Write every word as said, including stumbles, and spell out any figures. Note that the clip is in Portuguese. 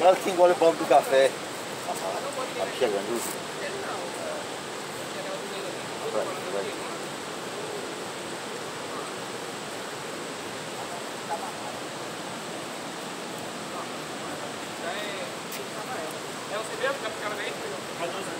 Cuidado que engole o bombo do café. Tá chegando. Vai, vai. É você mesmo? Quer ficar bem?